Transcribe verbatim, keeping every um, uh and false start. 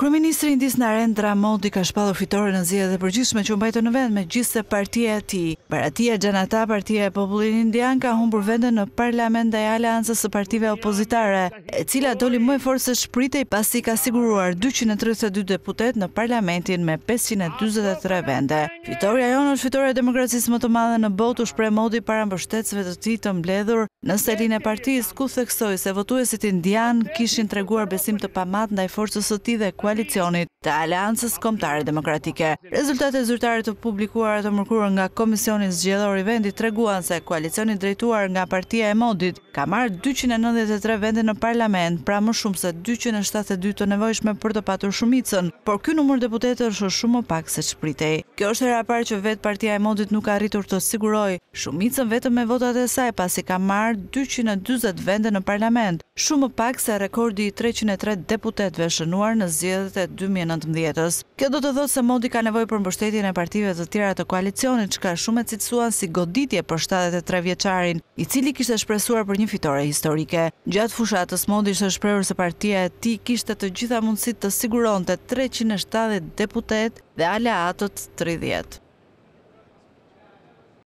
Kryeministri Indis Narendra Modi ka shpallur fitore në zgjedhjet e përgjithshme që u mbajtën në vend, megjithse partia e tij, Bharatiya Janata Partia e Popullit Indian, ka humbur vende në parlament ndaj aleancës së partive opozitare, e cila doli më e fortë se shpritej pasi ka siguruar dyqind e tridhjetë e dy deputet në parlamentin me pesëqind e dyzet e tre vende. Fitoria jonë është fitoria e demokracisë më të madhe në botë, u shpreh Modi para mbështetësve të tij të mbledhur në selin e partisë, ku theksoi se votuesit indian kishin treguar besim të pamat ndaj forcës së tij dhe koalicionit të Aleancës Kombëtare Demokratike. Rezultatet zyrtare të publikuara të mërkurë nga Komisioni Zgjedhor i vendit treguan se koalicioni drejtuar nga partia e Modit ka marrë dyqind e nëntëdhjetë e tre vende në parlament, pra më shumë se dyqind e shtatëdhjetë e dy të nevojshme për të patur shumicën, por ky numër deputetësh është shumë më pak se çpritej. Kjo është hera e parë që vetë partia e Modit nuk ka arritur të sigurojë shumicën vetëm me votat e saj, pasi ka marrë dyqind e dyzet vende në parlament, shumë më pak se rekordi i treqind e tre deputetëve shënuar në zgjedhjet e dy mijë e nëntëmbëdhjetës. Kjo do të thotë se Modi ka nevojë për mbështetjen e partive të tjera të koalicionit, çka shumë e cilësuan si goditje për shtatëdhjetë e tre vjeçarin, i cili kishte shpresuar për një fitore historike. Gjatë fushatës, Modi ishte shprehur se partia e tij kishte të gjitha mundësitë të siguronte treqind e shtatëdhjetë deputet dhe aleatët tridhjetë.